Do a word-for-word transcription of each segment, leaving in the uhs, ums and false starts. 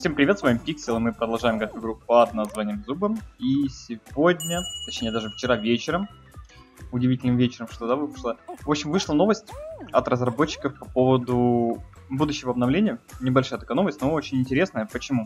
Всем привет, с вами Пиксел, и мы продолжаем играть в игру под названием Зубом. И сегодня, точнее даже вчера вечером, удивительным вечером, что да, вышло. В общем, вышла новость от разработчиков по поводу будущего обновления. Небольшая такая новость, но очень интересная. Почему?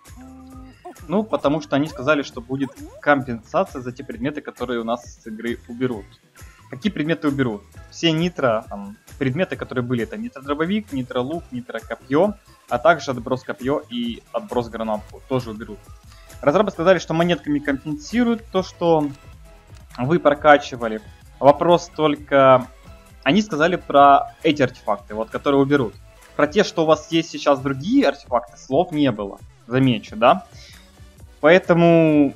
Ну, потому что они сказали, что будет компенсация за те предметы, которые у нас с игры уберут. Какие предметы уберут? Все нитро, там, предметы, которые были, это нитро-дробовик, нитро-лук, нитро-копье, а также отброс-копье и отброс-гранату тоже уберут. Разработчики сказали, что монетками компенсируют то, что вы прокачивали. Вопрос только... Они сказали про эти артефакты, вот, которые уберут. Про те, что у вас есть сейчас другие артефакты, слов не было. Замечу, да? Поэтому...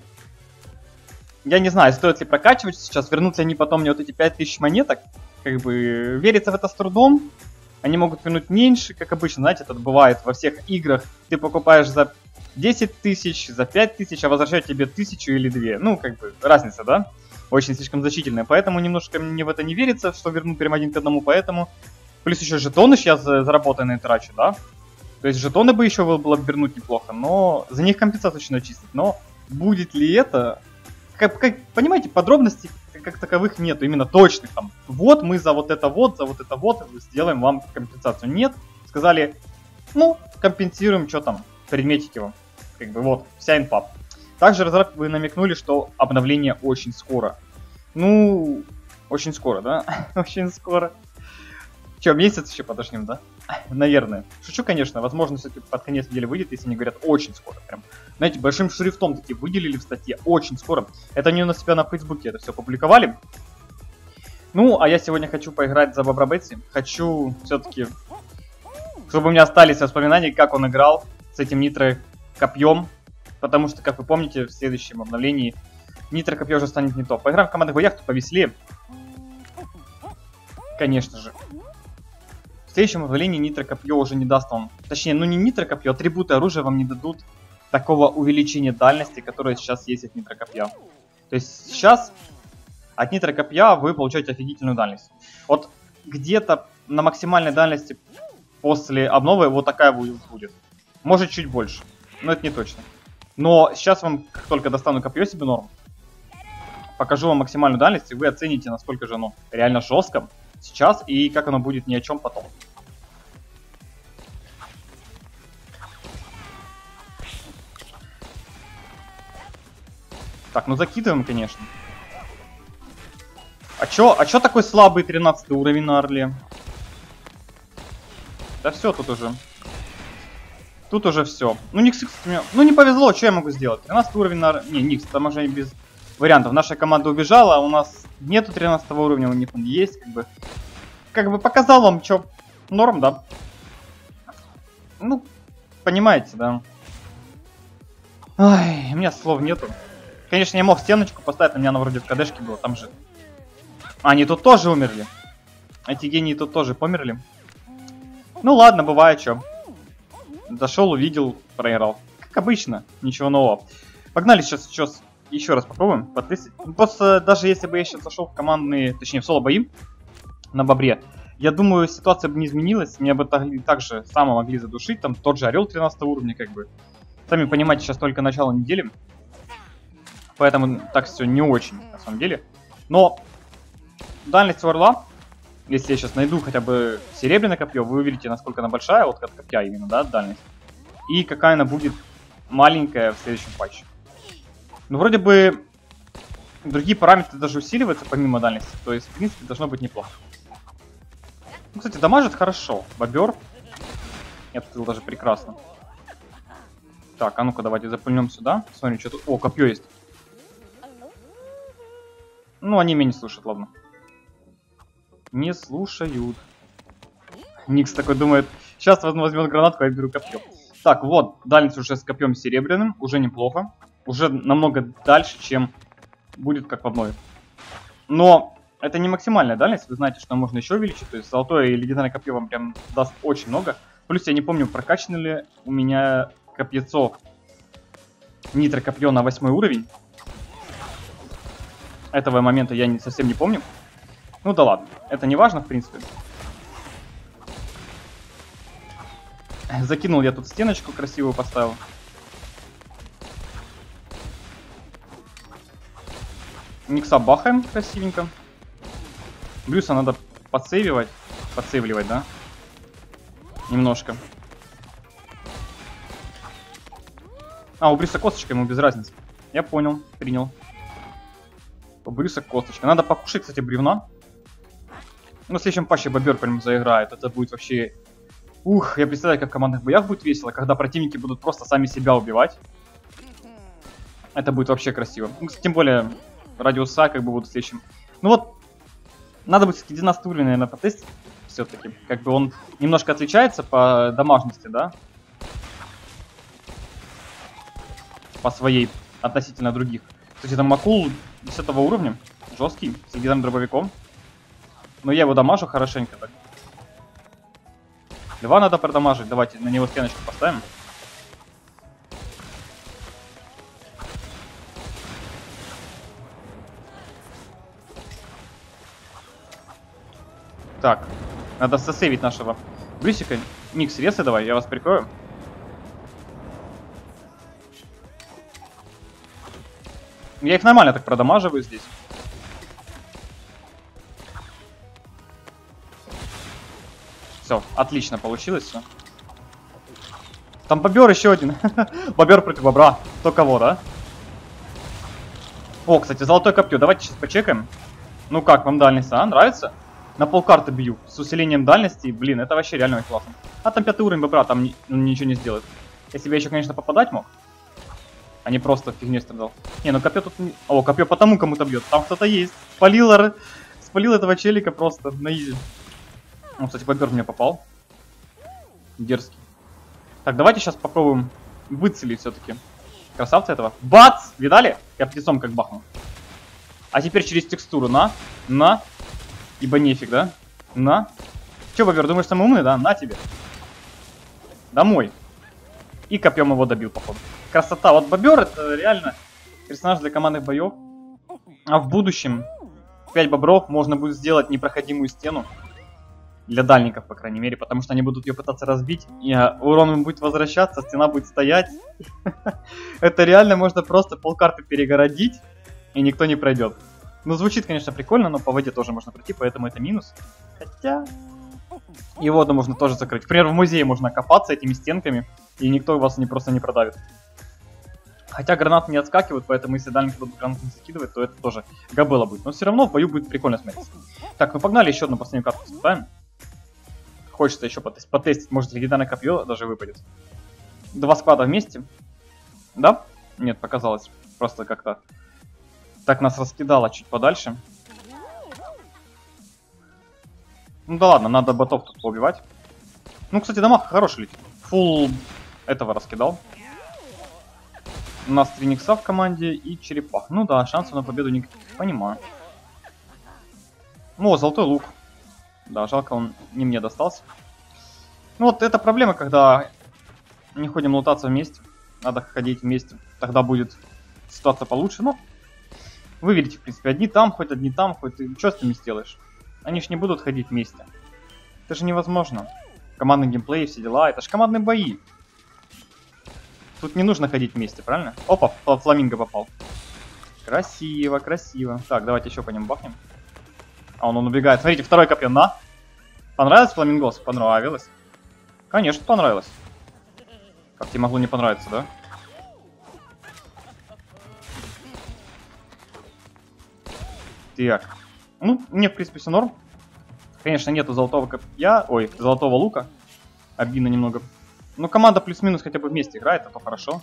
Я не знаю, стоит ли прокачивать сейчас, вернут ли они потом мне вот эти пять тысяч монеток. Как бы верится в это с трудом. Они могут вернуть меньше, как обычно, знаете, это бывает во всех играх. Ты покупаешь за десять тысяч, за пять тысяч, а возвращают тебе тысячу или две. Ну, как бы, разница, да? Очень слишком значительная. Поэтому немножко мне в это не верится, что вернут прям один к одному, поэтому... Плюс еще жетоны сейчас заработанные трачу, да? То есть жетоны бы еще было бы вернуть неплохо, но за них компенсацию очень начислить. Но будет ли это... Как, как, понимаете, подробностей как таковых нету, именно точных там. Вот мы за вот это вот, за вот это вот сделаем вам компенсацию. Нет, сказали, ну, компенсируем, что там, предметики вам. Как бы вот, вся инфа. Также разработчики вы намекнули, что обновление очень скоро. Ну, очень скоро, да? Очень скоро. Че, месяц еще подождем, да? Наверное. Шучу, конечно. Возможно, все-таки под конец недели выйдет, если они говорят очень скоро. Прям, знаете, большим шрифтом такие выделили в статье. Очень скоро. Это они у себя на Фейсбуке это все публиковали. Ну, а я сегодня хочу поиграть за Бобра Бетси. Хочу все-таки, чтобы у меня остались воспоминания, как он играл с этим нитро-копьем. Потому что, как вы помните, в следующем обновлении нитро-копье уже станет не то. Поиграем в командных боях, то повеселее. Конечно же. В следующем обновлении нитро-копье уже не даст вам... Точнее, ну не нитро-копье, атрибуты оружия вам не дадут такого увеличения дальности, которое сейчас есть от нитро-копья. То есть сейчас от нитро-копья вы получаете офигительную дальность. Вот где-то на максимальной дальности после обновы вот такая будет. Может чуть больше, но это не точно. Но сейчас вам, как только достану копье себе норм, покажу вам максимальную дальность, и вы оцените, насколько же оно реально жестко сейчас и как оно будет ни о чем потом. Так, ну закидываем, конечно. А чё, а чё такой слабый тринадцатый уровень на Орле? Да все тут уже. Тут уже все. Ну, Никс, ну не повезло, что я могу сделать? тринадцатый уровень на Орле. Не, Никс, там уже без вариантов. Наша команда убежала, а у нас нету тринадцатого уровня, у них он есть, как бы. Как бы показал вам, чё, норм, да? Ну, понимаете, да? Ай, у меня слов нету. Конечно, я мог стеночку поставить, у меня она вроде в КДшке была, там же. А, они тут тоже умерли. Эти гении тут тоже померли. Ну ладно, бывает, чё. Зашел, увидел, проиграл. Как обычно, ничего нового. Погнали сейчас, сейчас еще раз попробуем потестить. Просто даже если бы я сейчас зашел в командные, точнее в соло-бои на Бобре, я думаю, ситуация бы не изменилась. Меня бы так, так же само могли задушить. Там тот же Орел тринадцатого уровня, как бы. Сами понимаете, сейчас только начало недели. Поэтому так все не очень, на самом деле. Но дальность у Орла, если я сейчас найду хотя бы серебряное копье, вы увидите, насколько она большая, вот от копья именно, да, дальность. И какая она будет маленькая в следующем патче. Ну, вроде бы другие параметры даже усиливаются помимо дальности. То есть, в принципе, должно быть неплохо. Ну, кстати, дамажит хорошо. Бобер. Я тут сказал, даже прекрасно. Так, а ну-ка, давайте запульнем сюда. Смотрим, что тут. О, копье есть. Ну, они меня не слушают, ладно. Не слушают. Никс такой думает, сейчас возьмет гранатку, а я беру копье. Так, вот, дальность уже с копьем серебряным. Уже неплохо. Уже намного дальше, чем будет как в обнове. Но это не максимальная дальность. Вы знаете, что можно еще увеличить. То есть золотое и легендарное копье вам прям даст очень много. Плюс я не помню, прокачано ли у меня копьецо нитро копье на восьмой уровень. Этого момента я не, совсем не помню. Ну да ладно, это не важно в принципе. Закинул я тут стеночку красивую, поставил. Никса бахаем красивенько. Брюса надо подсейвивать. Подсейвливать, да? Немножко. А, у Брюса косточка, ему без разницы. Я понял, принял. У Брюса косточка. Надо покушать, кстати, бревна. Ну, в следующем патче бобер прям заиграет. Это будет вообще... Ух, я представляю, как в командных боях будет весело, когда противники будут просто сами себя убивать. Это будет вообще красиво. Ну, тем более, радиуса как бы будут в следующем. Ну вот, надо будет двенадцатый уровень, наверное, потестить. Все-таки. Как бы он немножко отличается по дамажности, да? По своей относительно других. Кстати, там Макул десятого уровня. Жесткий, с легендарным дробовиком. Но я его дамажу хорошенько так. Два надо продамажить. Давайте на него стеночку поставим. Так, надо сосейвить нашего Брюсика. Никс, ресы давай, я вас прикрою. Я их нормально так продамаживаю здесь. Все, отлично получилось все. Там бобер еще один. Бобер против бобра. Кто кого, да? О, кстати, золотое копье. Давайте сейчас почекаем. Ну как, вам дальность, а? Нравится? На полкарты бью. С усилением дальности. Блин, это вообще реально очень классно. А там пятый уровень бобра, там ни ничего не сделает. Если бы я еще, конечно, попадать мог. А не просто фигней страдал. Не, ну копье тут... Не... О, копье потому кому-то бьет. Там кто-то есть. Спалил, спалил этого челика просто на изи. Ну, кстати, бобер в меня попал. Дерзкий. Так, давайте сейчас попробуем выцелить все-таки красавца этого. Бац! Видали? Я птицом как бахнул. А теперь через текстуру. На, на. Ибо нефиг, да? На. Че, бобер, думаешь, самый умный, да? На тебе. Домой. И копьем его добил, походу. Красота. Вот бобер это реально персонаж для командных боев. А в будущем пять бобров можно будет сделать непроходимую стену. Для дальников, по крайней мере, потому что они будут ее пытаться разбить, и урон им будет возвращаться, стена будет стоять. Это реально можно просто полкарты перегородить, и никто не пройдет. Ну, звучит, конечно, прикольно, но по воде тоже можно пройти, поэтому это минус. Хотя... И воду можно тоже закрыть. К примеру, в музее можно копаться этими стенками, и никто вас не просто не продавит. Хотя гранаты не отскакивают, поэтому если дальники будут гранаты закидывать, то это тоже габела будет. Но все равно в бою будет прикольно смотреться. Так, ну погнали, еще одну последнюю карту испытаем. Хочется еще потестить, потестить, может легендарное копье даже выпадет. Два склада вместе. Да? Нет, показалось. Просто как-то так нас раскидало чуть подальше. Ну да ладно, надо ботов тут поубивать. Ну, кстати, дамаг хороший летит. Фулл этого раскидал. У нас три никса в команде и черепах. Ну да, шансов на победу не понимаю. Ну, золотой лук. Да, жалко, он не мне достался. Ну вот, это проблема, когда не ходим лутаться вместе. Надо ходить вместе. Тогда будет ситуация получше. Ну, вы видите, в принципе, одни там, хоть одни там, хоть ты что с ними сделаешь? Они ж не будут ходить вместе. Это же невозможно. Командный геймплей, все дела. Это же командные бои. Тут не нужно ходить вместе, правильно? Опа, фламинго попал. Красиво, красиво. Так, давайте еще по нему бахнем. А он, он убегает. Смотрите, второе копье на. Понравилось фламингос? Понравилось. Конечно, понравилось. Как тебе могло не понравиться, да? Так. Ну, мне, в принципе, все норм. Конечно, нету золотого копья. Ой, золотого лука. Обидно немного. Ну, команда плюс-минус хотя бы вместе играет, а то хорошо.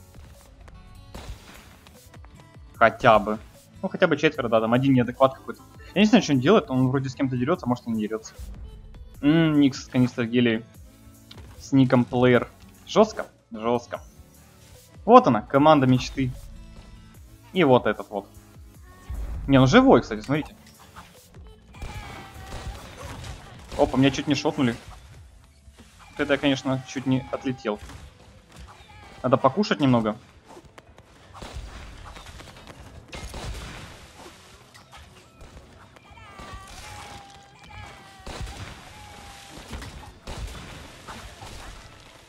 Хотя бы. Ну, хотя бы четверо, да, там один неадекват какой-то. Я не знаю, что он делает, он вроде с кем-то дерется, а может и не дерется. Ммм, Никс, канистр гелий. С ником плеер. Жестко? Жестко. Вот она, команда мечты. И вот этот вот. Не, ну живой, кстати, смотрите. Опа, меня чуть не шотнули. Вот это я, конечно, чуть не отлетел. Надо покушать немного.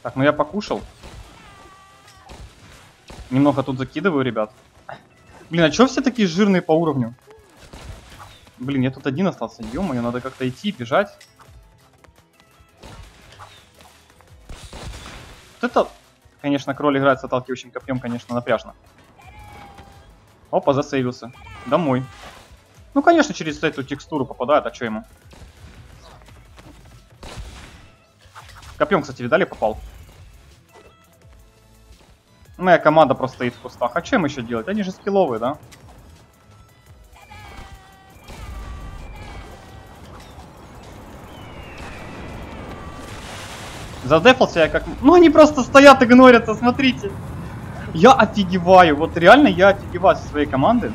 Так, ну я покушал. Немного тут закидываю, ребят. Блин, а чё все такие жирные по уровню? Блин, я тут один остался. Ё-моё, надо как-то идти, бежать. Вот это, конечно, кроль играет с отталкивающим копьем, конечно, напряжно. Опа, засейвился. Домой. Ну, конечно, через эту текстуру попадает, а чё ему? Копьем, кстати, видали, попал? Моя команда просто стоит в кустах. А чем еще делать? Они же скилловые, да? Задефался я как... Ну, они просто стоят, игнорятся, смотрите. Я офигеваю. Вот реально я офигеваю со своей команды.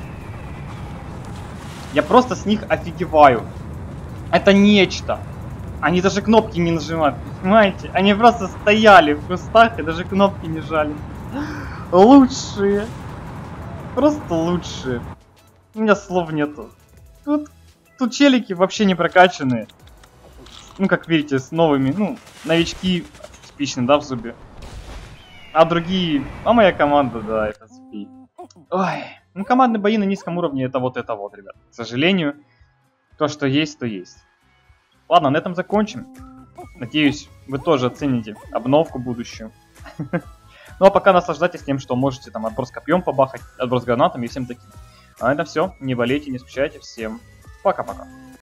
Я просто с них офигеваю. Это нечто. Они даже кнопки не нажимают, понимаете? Они просто стояли в кустах и даже кнопки не жали. Лучшие. Просто лучшие. У меня слов нету. Тут, тут челики вообще не прокачанные. Ну, как видите, с новыми, ну, новички типичные, да, в зубе. А другие... А моя команда, да, это спи. Ой. Ну, командные бои на низком уровне, это вот это вот, ребят. К сожалению, то, что есть, то есть. Ладно, на этом закончим. Надеюсь, вы тоже оцените обновку будущую. Ну, а пока наслаждайтесь тем, что можете там отброс копьем побахать, отброс гранатами и всем таким. А на этом все. Не болейте, не скучайте. Всем пока-пока.